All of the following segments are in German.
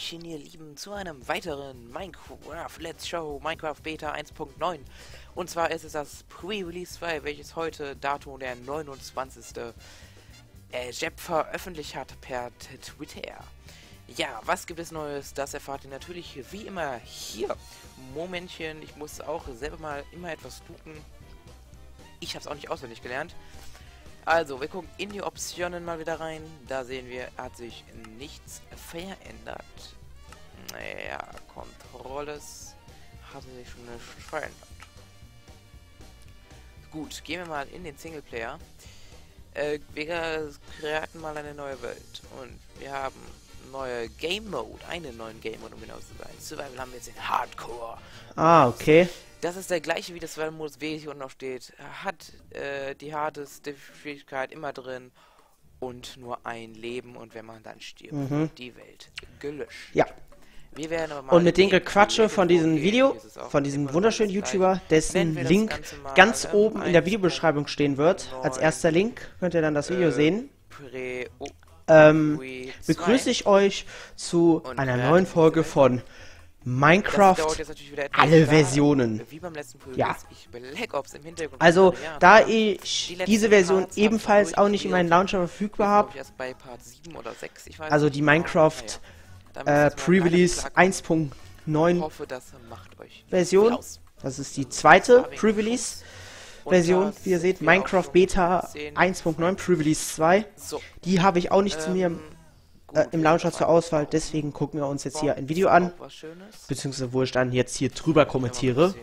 Hallöchen, ihr Lieben, zu einem weiteren Minecraft Let's Show Minecraft Beta 1.9. Und zwar ist es das Pre-Release 2, welches heute Datum der 29. Jeb veröffentlicht hat per Twitter. Ja, was gibt es Neues? Das erfahrt ihr natürlich wie immer hier. Momentchen, ich muss auch selber mal immer etwas suchen. Ich habe es auch nicht auswendig gelernt. Also, wir gucken in die Optionen mal wieder rein. Da sehen wir, hat sich nichts verändert. Naja, Controls hat sich schon nicht verändert. Gut, gehen wir mal in den Singleplayer. Wir kreaten mal eine neue Welt. Und wir haben neue Game Mode, einen neuen Game Mode, um genau zu sein. Survival haben wir jetzt den Hardcore. Ah, okay. Das ist der gleiche wie das Survival-Modus, wie hier unten noch steht. Hat die hardeste Schwierigkeit immer drin und nur ein Leben, und wenn man dann stirbt, wird die Welt gelöscht. Ja. Wir werden aber mal und mit dem Gequatsche von diesem Video, von diesem wunderschönen YouTuber, dessen Link ganz oben in der Videobeschreibung stehen wird, als erster Link, könnt ihr dann das Video sehen, begrüße ich euch zu einer neuen Folge von Minecraft alle Versionen. Ja. Also, da ich diese Version ebenfalls auch nicht in meinem Launcher verfügbar habe, also die Minecraft Pre-Release 1.9 Version, das ist die zweite Pre-Release Version, wie ihr seht, Minecraft Beta 1.9 Pre-Release 2, die habe ich auch nicht zu mir im Launcher zur Auswahl, deswegen gucken wir uns jetzt hier ein Video an, beziehungsweise wo ich dann jetzt hier drüber kommentiere.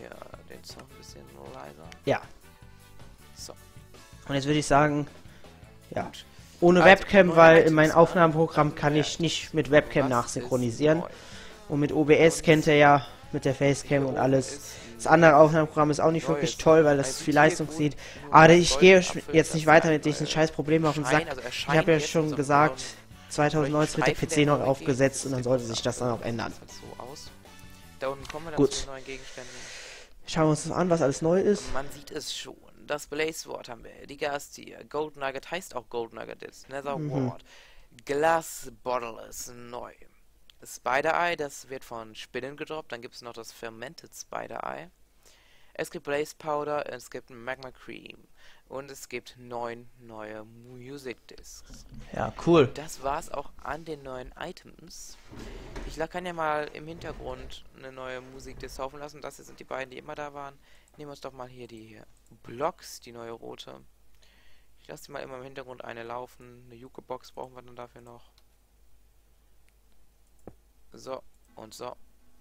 Ja. Und jetzt würde ich sagen, ja, ohne Webcam, weil in meinem Aufnahmeprogramm kann ich nicht mit Webcam nachsynchronisieren. Und mit OBS kennt ihr ja, mit der Facecam und alles. Das andere Aufnahmeprogramm ist auch nicht wirklich toll, weil das viel Leistung sieht. Aber ich gehe jetzt nicht weiter mit diesen scheiß Problemen auf den Sack. Ich habe ja schon gesagt, 2019 wird der PC noch aufgesetzt und dann sollte sich das dann auch ändern. Gut. Schauen wir uns das an, was alles neu ist. Man sieht es schon. Das Blaze Sword haben wir. Die Gastier. Gold Nugget heißt auch Gold Nugget ist. Nether Ward. Glass Bottle ist neu. Spider Eye, das wird von Spinnen gedroppt. Dann gibt es noch das Fermented Spider Eye. Es gibt Blaze Powder, es gibt Magma Cream. Und es gibt 9 neue Music Discs. Ja, cool. Das war's auch an den neuen Items. Ich kann ja mal im Hintergrund eine neue Musikdisc laufen lassen. Das hier sind die beiden, die immer da waren. Nehmen wir uns doch mal hier die Blocks, die neue rote. Ich lasse die mal immer im Hintergrund eine laufen. Eine Jukebox brauchen wir dann dafür noch. So und so.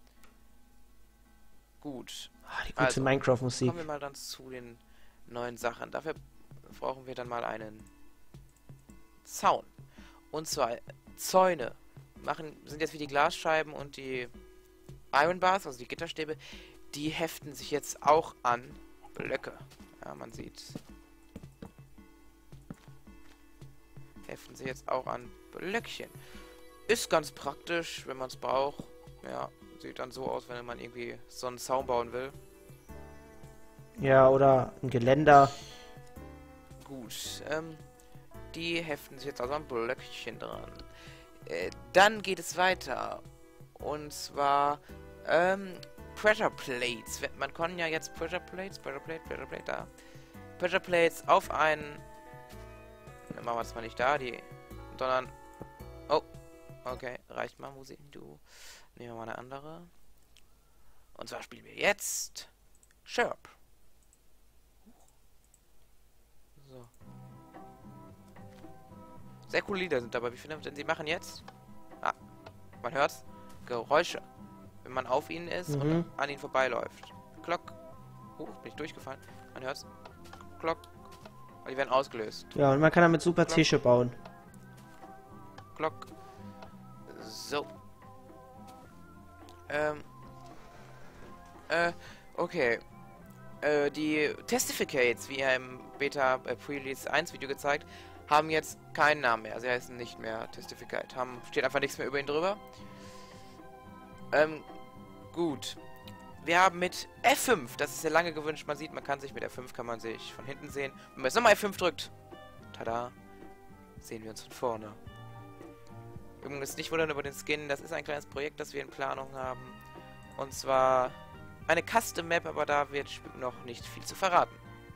Gut. Ah, die gute Minecraft-Musik. Kommen wir mal dann zu den neuen Sachen. Dafür brauchen wir dann mal einen Zaun. Und zwar Zäune sind jetzt wie die Glasscheiben und die Iron Bars, also die Gitterstäbe, die heften sich jetzt auch an Blöcke. Ja, man sieht. Heften sich jetzt auch an Blöckchen. Ist ganz praktisch, wenn man es braucht. Ja, sieht dann so aus, wenn man irgendwie so einen Zaun bauen will. Ja, oder ein Geländer. Gut, die heften sich jetzt also an Blöckchen dran. Dann geht es weiter. Und zwar, Pressure Plates. Man kann ja jetzt Pressure Plates da. Pressure Plates auf einen. Dann machen wir das mal nicht da, sondern. Oh, okay, reicht mal, Musik. Du. Nehmen wir mal eine andere. Und zwar spielen wir jetzt Chirp. So. Sehr coole Lieder sind dabei. Wie viele denn sie machen jetzt? Ah, man hört's. Geräusche. Wenn man auf ihnen ist und an ihnen vorbeiläuft. Glock. Bin ich durchgefallen. Man hört's. Glock. Und die werden ausgelöst. Ja, und man kann damit super Tische bauen. Glock. So. Okay. Die Testificates, wie im Beta Pre-Release 1 Video gezeigt, haben jetzt keinen Namen mehr. Sie heißen nicht mehr Testificate. Steht einfach nichts mehr über ihn drüber. Gut. Wir haben mit F5, das ist ja lange gewünscht, man sieht, man kann sich mit F5 kann man sich von hinten sehen. Wenn man jetzt nochmal F5 drückt, tada, sehen wir uns von vorne. Übrigens nicht wundern über den Skin, das ist ein kleines Projekt, das wir in Planung haben. Und zwar eine Custom Map, aber da wird noch nicht viel zu verraten.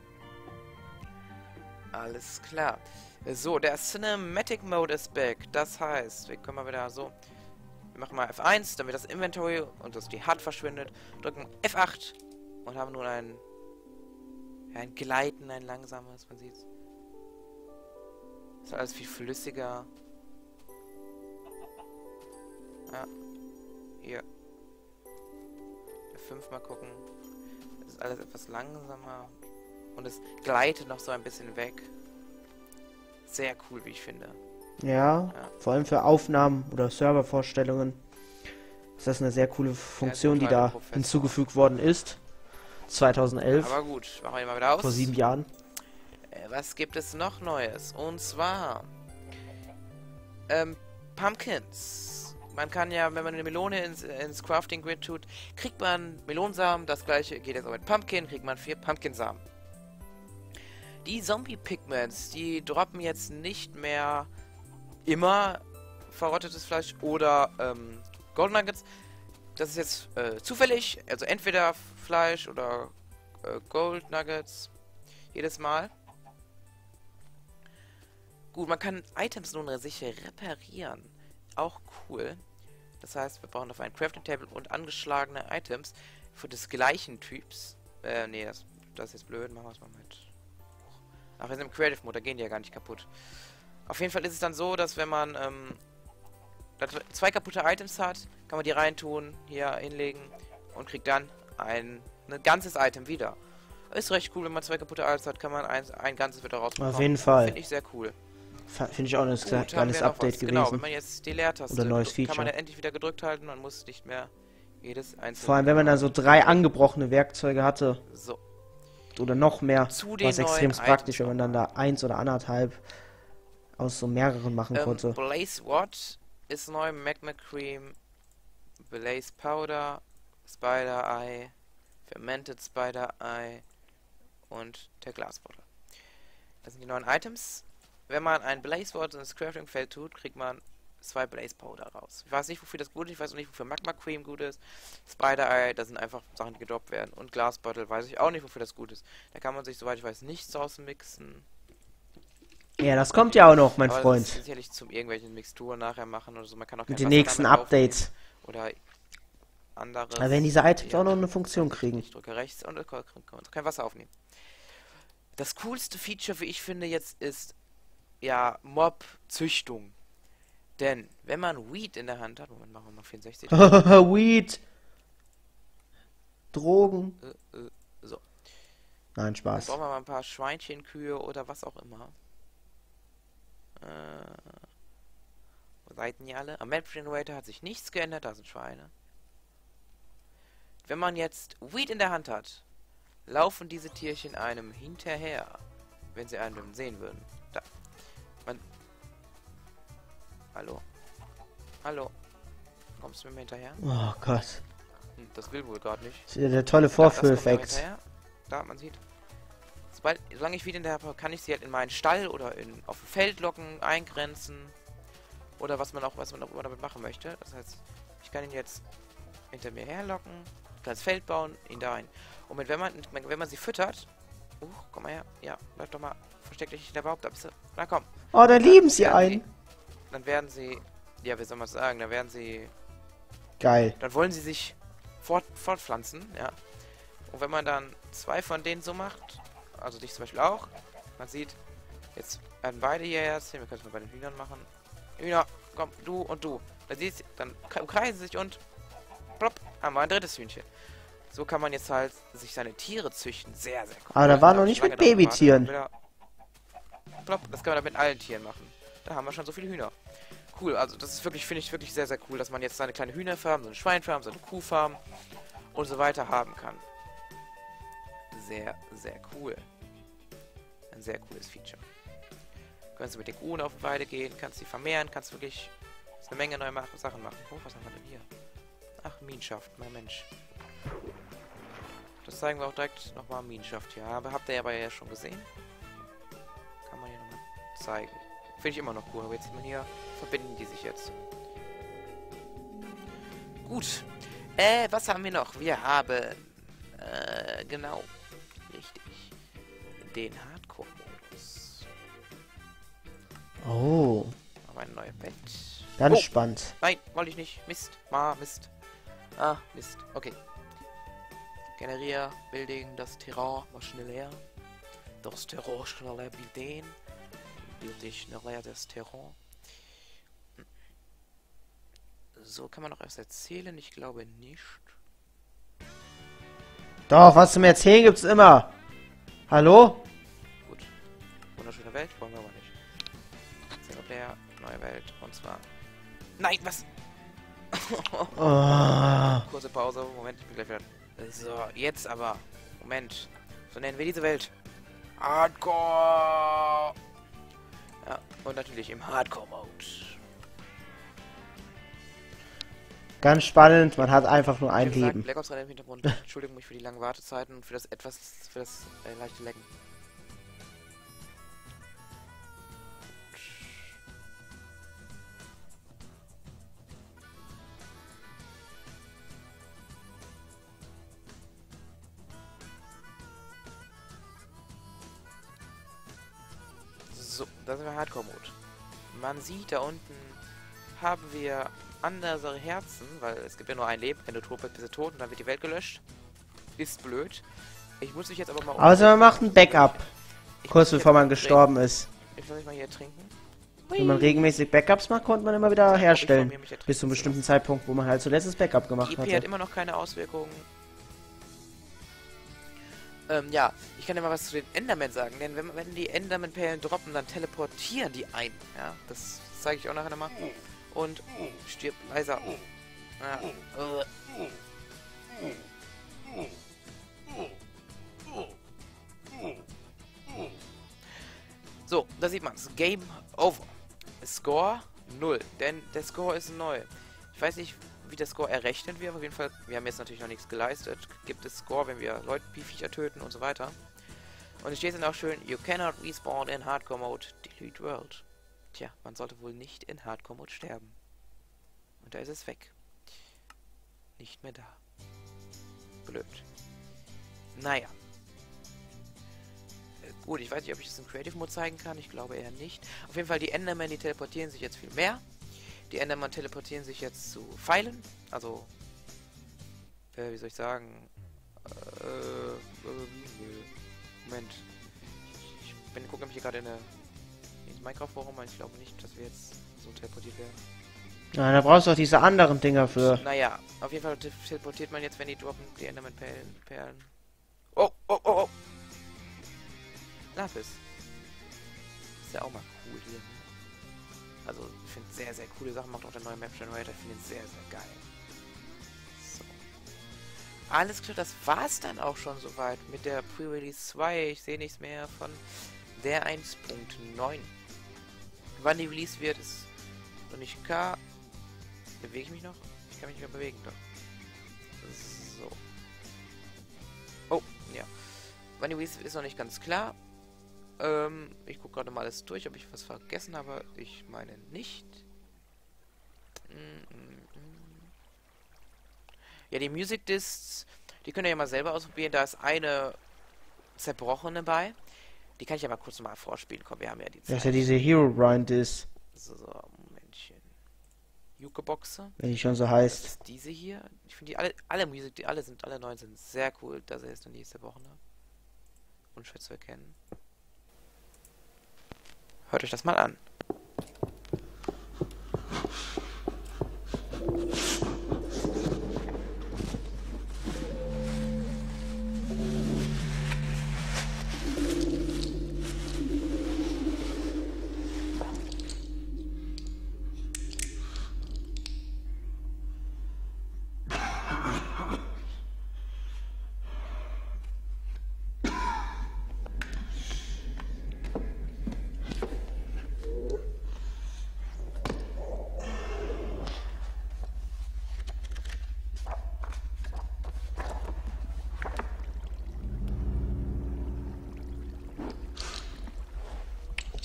Alles klar. So, der Cinematic Mode ist back. Das heißt, wir können mal wieder so... Wir machen mal F1, damit das Inventory und das die HUD verschwindet. Drücken F8 und haben nun ein Gleiten, ein langsames, man sieht's. Ist alles viel flüssiger. Ja. Hier. F5 mal gucken. Das ist alles etwas langsamer. Und es gleitet noch so ein bisschen weg. Sehr cool, wie ich finde. Ja, vor allem für Aufnahmen oder Servervorstellungen ist das eine sehr coole Funktion, die da hinzugefügt worden ist. 2011. Aber gut, machen wir mal wieder aus. Vor 7 Jahren. Was gibt es noch Neues? Und zwar Pumpkins. Man kann ja, wenn man eine Melone ins Crafting Grid tut, kriegt man Melonensamen. Das gleiche geht jetzt auch mit Pumpkin, kriegt man 4 Pumpkinsamen. Die Zombie-Pigments, die droppen jetzt nicht mehr immer verrottetes Fleisch oder Gold Nuggets. Das ist jetzt zufällig, also entweder Fleisch oder Gold Nuggets jedes Mal. Gut, man kann Items nun sicher reparieren. Auch cool. Das heißt, wir brauchen auf ein Crafting Table und angeschlagene Items für des gleichen Typs. Nee, das ist jetzt blöd. Machen wir es mal mit. Ach, wir sind im Creative Mode, da gehen die ja gar nicht kaputt. Auf jeden Fall ist es dann so, dass wenn man 2 kaputte Items hat, kann man die reintun, hier hinlegen und kriegt dann ein ganzes Item wieder. Ist recht cool, wenn man 2 kaputte Items hat, kann man ein ganzes wieder rausbekommen. Auf jeden Fall. Finde ich sehr cool. Finde ich auch ein geiles Update gewesen. Genau, wenn man jetzt die Leertaste oder neues Feature. kann man dann endlich wieder gedrückt halten, man muss nicht mehr jedes einzelne... Vor allem, wenn man dann so 3 angebrochene Werkzeuge hatte. So. Oder noch mehr, war es extrem praktisch, wenn man dann da 1 oder 1,5 aus so mehreren machen konnte. Blaze What ist neu, Magma Cream, Blaze Powder, Spider Eye, Fermented Spider Eye und der Glasbottle. Das sind die neuen Items. Wenn man ein Blaze What ins Crafting Feld tut, kriegt man 2 Blaze Powder raus. Ich weiß nicht, wofür das gut ist, ich weiß auch nicht, wofür Magma Cream gut ist. Spider Eye, das sind einfach Sachen, die gedroppt werden. Und Glass Bottle weiß ich auch nicht, wofür das gut ist. Da kann man sich, soweit ich weiß, nichts rausmixen. Ja, das kommt ja auch noch, mein Freund. Das ist sicherlich zum irgendwelchen Mixturen nachher machen oder so. Man kann auch mit den nächsten Updates. Oder anderes. Da werden diese Items auch noch eine Funktion kriegen. Ich drücke rechts und kann kein Wasser aufnehmen. Das coolste Feature, wie ich finde, jetzt ist ja Mob-Züchtung. Denn, wenn man Weed in der Hand hat... Moment, machen wir mal 64. Weed! Drogen. So. Nein, Spaß. Dann brauchen wir mal ein paar Schweinchen, Kühe oder was auch immer. Wo seid ihr alle? Am Map Generator hat sich nichts geändert, da sind Schweine. Wenn man jetzt Weed in der Hand hat, laufen diese Tierchen einem hinterher, wenn sie einen sehen würden. Da. Hallo? Hallo? Kommst du mir hinterher? Oh Gott. Das will wohl gerade nicht. Das ist ja der tolle Vorführeffekt. Da, man sieht. Solange ich wieder in der habe, kann ich sie halt in meinen Stall oder auf dem Feld locken, eingrenzen. Oder was man auch immer damit machen möchte. Das heißt, ich kann ihn jetzt hinter mir herlocken, ein kleines Feld bauen, ihn da ein. Und wenn man sie füttert. Komm mal her. Ja, bleib doch mal. Versteck dich in der Baum, da bist du. Na komm. Oh, da lieben sie einen. Dann werden sie. Ja, wie soll man sagen? Dann werden sie. Geil. Dann wollen sie sich fortpflanzen, ja. Und wenn man dann 2 von denen so macht, also dich zum Beispiel auch, man sieht, jetzt werden beide hierher ziehen, wir können es mal bei den Hühnern machen. Hühner, komm, du und du. Dann umkreisen sie sich und plopp, haben wir ein drittes Hühnchen. So kann man jetzt halt sich seine Tiere züchten. Sehr, sehr cool. Aber da war noch nicht mit Babytieren. Plopp, das kann man dann mit allen Tieren machen. Da haben wir schon so viele Hühner. Cool, also das ist wirklich, finde ich wirklich sehr, sehr cool, dass man jetzt seine kleine Hühnerfarm, so eine Schweinfarm, so eine Kuhfarm und so weiter haben kann. Sehr, sehr cool. Ein sehr cooles Feature. Kannst du mit den Kuhen auf die Weide gehen, kannst sie vermehren, kannst wirklich eine Menge neue Sachen machen. Oh, was haben wir denn hier? Ach, Minenschaft, mein Mensch. Das zeigen wir auch direkt nochmal Minenschaft hier. Aber habt ihr ja schon gesehen. Kann man hier nochmal zeigen. Finde ich immer noch cool, aber jetzt sieht man hier, verbinden die sich jetzt. Gut. Was haben wir noch? Wir haben, genau, richtig, den Hardcore-Modus. Oh. Aber eine neue Welt. Ganz spannend. Nein, wollte ich nicht. Mist. Mist. Mist. Okay. Generier, Building, das Terrain war schneller. Das Terrain schneller bilden. Bilde ich schneller das Terrain. So, kann man noch erst erzählen? Ich glaube nicht. Doch, was zum Erzählen gibt's immer. Hallo? Gut. Wunderschöne Welt, wollen wir aber nicht. Singleplayer, neue Welt, und zwar... Nein, was? Kurze Pause, Moment, ich bin gleich wieder. So, jetzt aber. Moment. So nennen wir diese Welt. Hardcore! Ja, und natürlich im Hardcore-Mode. Ganz spannend, man hat einfach nur ein Leben. Black Ops 3 im Hintergrund. Entschuldigung mich für die langen Wartezeiten und für das leichte Lecken. So, da sind wir Hardcore-Mode. Man sieht, da unten haben wir andere Herzen, weil es gibt ja nur ein Leben. Wenn du tot bist, bist du tot und dann wird die Welt gelöscht. Ist blöd. Ich muss mich jetzt aber mal... Also man macht ein Backup. Kurz bevor man gestorben ist. Ich soll mal hier trinken. Wenn man regelmäßig Backups macht, konnte man immer wieder herstellen. Bis zu einem bestimmten Zeitpunkt, wo man halt zuletzt das Backup gemacht hat. Die EP hat immer noch keine Auswirkungen. Ja, ich kann ja mal was zu den Endermen sagen, denn wenn die Enderman-Perlen droppen, dann teleportieren die ein. Ja, das zeige ich auch nachher nochmal. Und stirbt leiser. Ja. So, da sieht man's. Game over. Score 0, denn der Score ist neu. Ich weiß nicht, wie der Score errechnet wird. Auf jeden Fall, wir haben jetzt natürlich noch nichts geleistet. Gibt es Score, wenn wir Leute, Viecher töten und so weiter. Und es steht dann auch schön, you cannot respawn in Hardcore Mode, delete world. Tja, man sollte wohl nicht in Hardcore Mode sterben. Und da ist es weg. Nicht mehr da. Blöd. Naja. Gut, ich weiß nicht, ob ich das im Creative Mode zeigen kann. Ich glaube eher nicht. Auf jeden Fall, die Endermen, die teleportieren sich jetzt viel mehr. Die Endermen teleportieren sich jetzt zu Pfeilen. Also, wie soll ich sagen? Moment. Ich bin gucke mich hier gerade ins Minecraft-Forum, ich glaube nicht, dass wir jetzt so teleportiert werden. Ja, da brauchst du auch diese anderen Dinger für. Naja, auf jeden Fall teleportiert man jetzt, wenn die droppen, die Enderman-Perlen. Oh, oh, oh, oh! Lapis. Ist ja auch mal cool hier. Also, ich finde sehr, sehr coole Sachen. Macht auch der neue Map Generator. Ich finde ihn sehr, sehr geil. So. Alles klar, das war's dann auch schon soweit mit der Pre-Release 2. Ich sehe nichts mehr von der 1.9. Wann die Release wird, ist noch nicht klar. Bewege ich mich noch? Ich kann mich nicht mehr bewegen, doch. So. Oh, ja. Wann die Release ist noch nicht ganz klar. Ich gucke gerade mal alles durch, ob ich was vergessen habe. Ich meine nicht. Ja, die Music Discs, die könnt ihr ja mal selber ausprobieren. Da ist eine zerbrochene bei. Die kann ich ja mal kurz mal vorspielen. Komm, wir haben ja die Zeit. Das ist ja diese Hero Grind Disc. So, Momentchen. Jukeboxe. Wenn die schon so heißt. Das ist diese hier. Ich finde die alle Musik, die alle neuen sind sehr cool. Das ist dann die zerbrochene. Unschwer zu erkennen. Hört euch das mal an.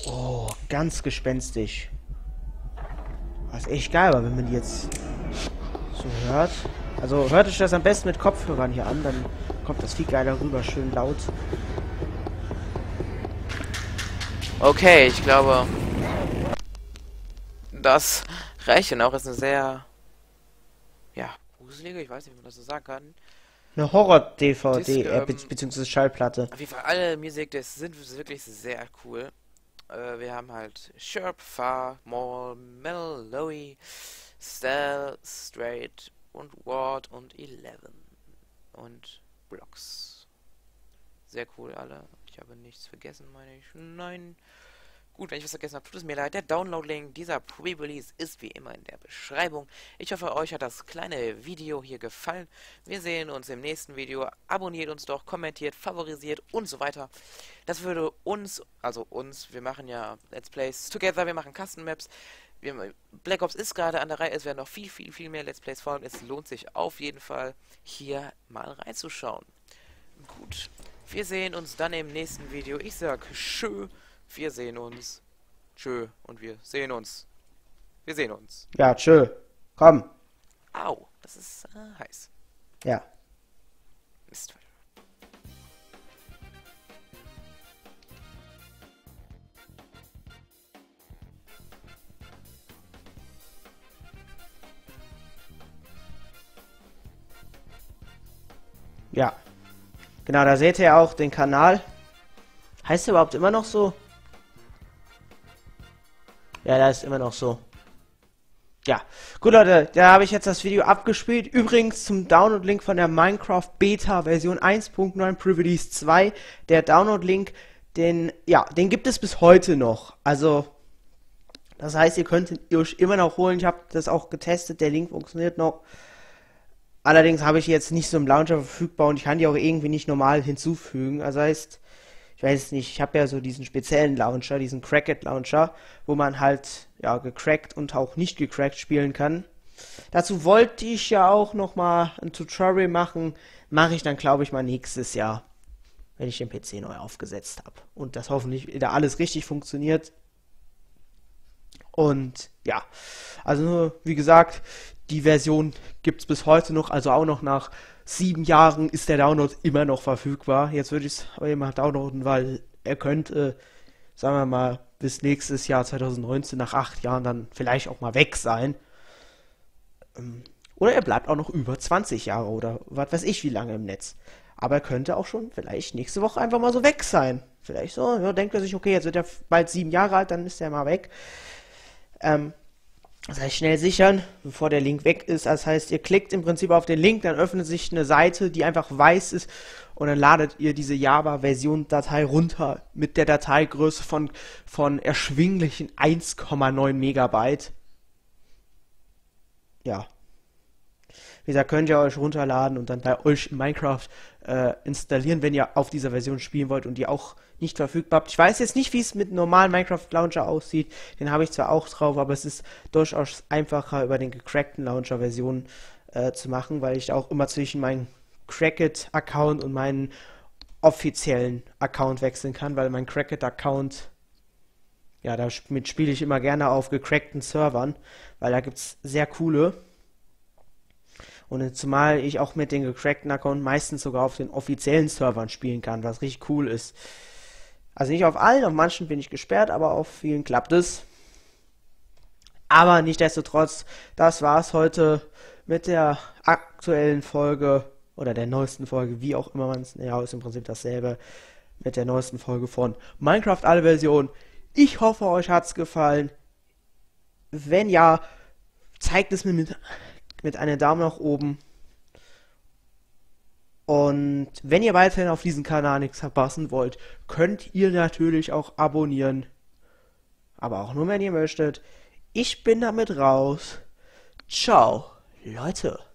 Oh, ganz gespenstisch. Was echt geil war, wenn man die jetzt so hört. Also hört euch das am besten mit Kopfhörern hier an, dann kommt das viel geiler rüber, schön laut. Okay, ich glaube, das reicht und auch ist eine sehr, ja, gruselige, ich weiß nicht, wie man das so sagen kann. Eine Horror-DVD, beziehungsweise Schallplatte. Auf jeden Fall, alle Musik, das sind wirklich sehr cool. Wir haben halt Sharp, Far, Mall, Mellowy, Stell, Straight und Ward und 11 und Blocks. Sehr cool alle. Ich habe nichts vergessen, meine ich. Nein. Gut, wenn ich was vergessen habe, tut es mir leid. Der Download-Link dieser Pre-Release ist wie immer in der Beschreibung. Ich hoffe, euch hat das kleine Video hier gefallen. Wir sehen uns im nächsten Video. Abonniert uns doch, kommentiert, favorisiert und so weiter. Das würde uns, wir machen ja Let's Plays together, wir machen Custom Maps. Black Ops ist gerade an der Reihe, es werden noch viel mehr Let's Plays folgen. Es lohnt sich auf jeden Fall, hier mal reinzuschauen. Gut, wir sehen uns dann im nächsten Video. Ich sag tschö. Wir sehen uns. Tschö. Und wir sehen uns. Wir sehen uns. Ja, tschö. Komm. Au, das ist heiß. Ja. Mist. Ja. Genau, da seht ihr auch den Kanal. Heißt der überhaupt immer noch so? Ja, da ist immer noch so. Ja, gut Leute, da habe ich jetzt das Video abgespielt. Übrigens zum Download-Link von der Minecraft Beta Version 1.9 Pre-Release 2. Der Download-Link, den gibt es bis heute noch. Also, das heißt, ihr könnt ihn euch immer noch holen. Ich habe das auch getestet, der Link funktioniert noch. Allerdings habe ich jetzt nicht so im Launcher verfügbar und ich kann die auch irgendwie nicht normal hinzufügen. Also heißt, ich weiß nicht, ich habe ja so diesen speziellen Launcher, diesen Cracked Launcher, wo man halt, ja, gecrackt und auch nicht gecrackt spielen kann. Dazu wollte ich ja auch nochmal ein Tutorial machen. Mache ich dann, glaube ich, mal nächstes Jahr, wenn ich den PC neu aufgesetzt habe. Und das hoffentlich wieder alles richtig funktioniert. Und ja, also wie gesagt, die Version gibt es bis heute noch, also auch noch nach 7 Jahren ist der Download immer noch verfügbar. Jetzt würde ich es aber immer downloaden, weil er könnte, sagen wir mal, bis nächstes Jahr 2019, nach 8 Jahren, dann vielleicht auch mal weg sein. Oder er bleibt auch noch über 20 Jahre oder was weiß ich wie lange im Netz. Aber er könnte auch schon vielleicht nächste Woche einfach mal so weg sein. Vielleicht so, ja, denkt er sich, okay, jetzt wird er bald 7 Jahre alt, dann ist er mal weg. Das heißt, schnell sichern, bevor der Link weg ist. Das heißt, ihr klickt im Prinzip auf den Link, dann öffnet sich eine Seite, die einfach weiß ist und dann ladet ihr diese Java-Version-Datei runter mit der Dateigröße von erschwinglichen 1,9 Megabyte. Ja. Wie gesagt, könnt ihr euch runterladen und dann bei euch in Minecraft installieren, wenn ihr auf dieser Version spielen wollt und die auch nicht verfügbar habt. Ich weiß jetzt nicht, wie es mit normalen Minecraft Launcher aussieht. Den habe ich zwar auch drauf, aber es ist durchaus einfacher, über den gecrackten Launcher Version zu machen, weil ich auch immer zwischen meinem Cracked-Account und meinen offiziellen Account wechseln kann, weil mein Cracked-Account, ja, damit spiele ich immer gerne auf gecrackten Servern, weil da gibt es sehr coole. Und zumal ich auch mit dem gecrackten Account meistens sogar auf den offiziellen Servern spielen kann, was richtig cool ist. Also nicht auf allen, auf manchen bin ich gesperrt, aber auf vielen klappt es. Aber nichtsdestotrotz, das war's heute mit der aktuellen Folge oder der neuesten Folge, wie auch immer man es, ja, ist im Prinzip dasselbe, mit der neuesten Folge von Minecraft alle Versionen. Ich hoffe, euch hat's gefallen. Wenn ja, zeigt es mir mit einem Daumen nach oben. Und wenn ihr weiterhin auf diesem Kanal nichts verpassen wollt, könnt ihr natürlich auch abonnieren. Aber auch nur, wenn ihr möchtet. Ich bin damit raus. Ciao, Leute.